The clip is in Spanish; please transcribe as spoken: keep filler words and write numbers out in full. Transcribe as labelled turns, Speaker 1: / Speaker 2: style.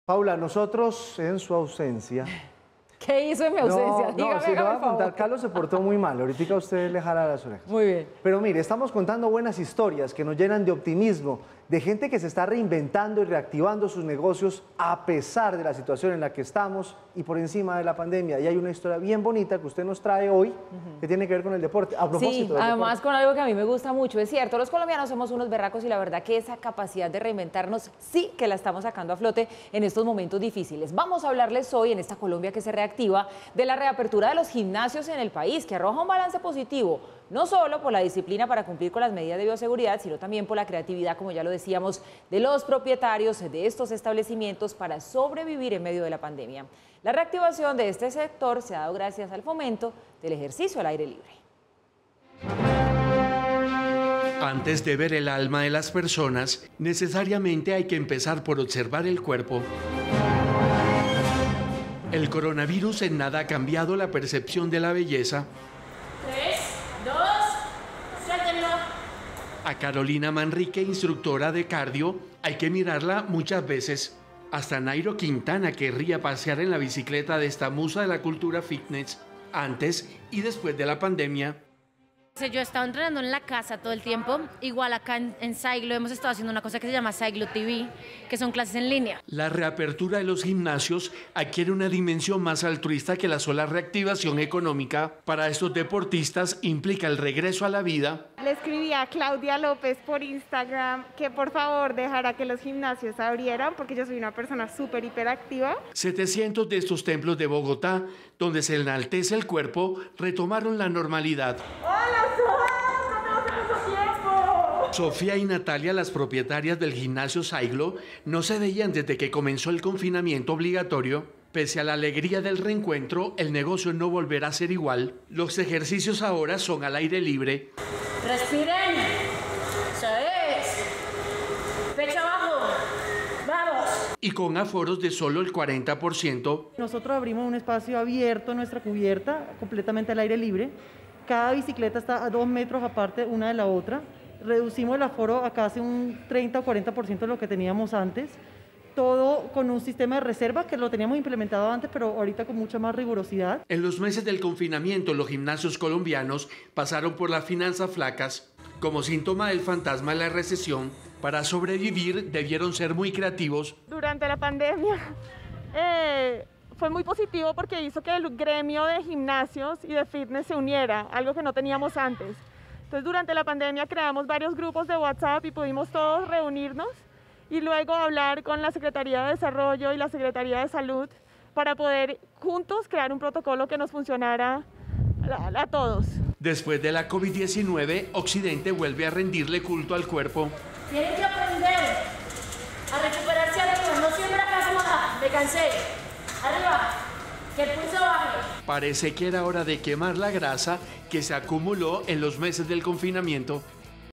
Speaker 1: Paula, nosotros en su ausencia...
Speaker 2: ¿Qué hizo en mi ausencia?
Speaker 1: No,
Speaker 2: Dígame,
Speaker 1: no, si lo voy a contar,
Speaker 2: favor.
Speaker 1: Carlos se portó muy mal, ahorita usted le jala las orejas.
Speaker 2: Muy bien.
Speaker 1: Pero mire, estamos contando buenas historias que nos llenan de optimismo, de gente que se está reinventando y reactivando sus negocios a pesar de la situación en la que estamos y por encima de la pandemia. Y hay una historia bien bonita que usted nos trae hoy, uh-huh. que tiene que ver con el deporte. A propósito
Speaker 2: sí,
Speaker 1: del
Speaker 2: además
Speaker 1: deporte.
Speaker 2: con algo que a mí me gusta mucho, es cierto, los colombianos somos unos berracos y la verdad que esa capacidad de reinventarnos sí que la estamos sacando a flote en estos momentos difíciles. Vamos a hablarles hoy en esta Colombia que se reactiva de la reapertura de los gimnasios en el país, que arroja un balance positivo, no solo por la disciplina para cumplir con las medidas de bioseguridad, sino también por la creatividad, como ya lo decíamos, de los propietarios de estos establecimientos para sobrevivir en medio de la pandemia. La reactivación de este sector se ha dado gracias al fomento del ejercicio al aire libre.
Speaker 3: Antes de ver el alma de las personas, necesariamente hay que empezar por observar el cuerpo. El coronavirus en nada ha cambiado la percepción de la belleza.
Speaker 4: Tres, dos, suéltenlo.
Speaker 3: A Carolina Manrique, instructora de cardio, hay que mirarla muchas veces. Hasta Nairo Quintana querría pasear en la bicicleta de esta musa de la cultura fitness, antes y después de la pandemia.
Speaker 4: Yo he estado entrenando en la casa todo el tiempo, igual acá en, en Saiglo hemos estado haciendo una cosa que se llama Saiglo T V, que son clases en línea.
Speaker 3: La reapertura de los gimnasios adquiere una dimensión más altruista que la sola reactivación económica. Para estos deportistas implica el regreso a la vida.
Speaker 5: Le escribí a Claudia López por Instagram que por favor dejara que los gimnasios abrieran porque yo soy una persona súper hiperactiva.
Speaker 3: setecientos de estos templos de Bogotá, donde se enaltece el cuerpo, retomaron la normalidad.
Speaker 5: ¡Hola, Sofía! ¡No te hace mucho tiempo!
Speaker 3: Sofía y Natalia, las propietarias del gimnasio Saiglo, no se veían desde que comenzó el confinamiento obligatorio. Pese a la alegría del reencuentro, el negocio no volverá a ser igual. Los ejercicios ahora son al aire libre.
Speaker 4: Respiren. Eso es. Pecho abajo. Vamos.
Speaker 3: Y con aforos de solo el cuarenta por ciento.
Speaker 6: Nosotros abrimos un espacio abierto en nuestra cubierta, completamente al aire libre. Cada bicicleta está a dos metros aparte una de la otra. Reducimos el aforo a casi un treinta o cuarenta por ciento de lo que teníamos antes. Todo con un sistema de reserva que lo teníamos implementado antes, pero ahorita con mucha más rigurosidad.
Speaker 3: En los meses del confinamiento, los gimnasios colombianos pasaron por las finanzas flacas. Como síntoma del fantasma de la recesión, para sobrevivir debieron ser muy creativos.
Speaker 5: Durante la pandemia eh, fue muy positivo porque hizo que el gremio de gimnasios y de fitness se uniera, algo que no teníamos antes. Entonces durante la pandemia creamos varios grupos de WhatsApp y pudimos todos reunirnos y luego hablar con la Secretaría de Desarrollo y la Secretaría de Salud para poder juntos crear un protocolo que nos funcionara a, a todos.
Speaker 3: Después de la COVID diecinueve, Occidente vuelve a rendirle culto al cuerpo.
Speaker 4: Tienen que aprender a recuperarse arriba, no siempre acá como ah, me cansé. Arriba, que el pulso baje.
Speaker 3: Parece que era hora de quemar la grasa que se acumuló en los meses del confinamiento.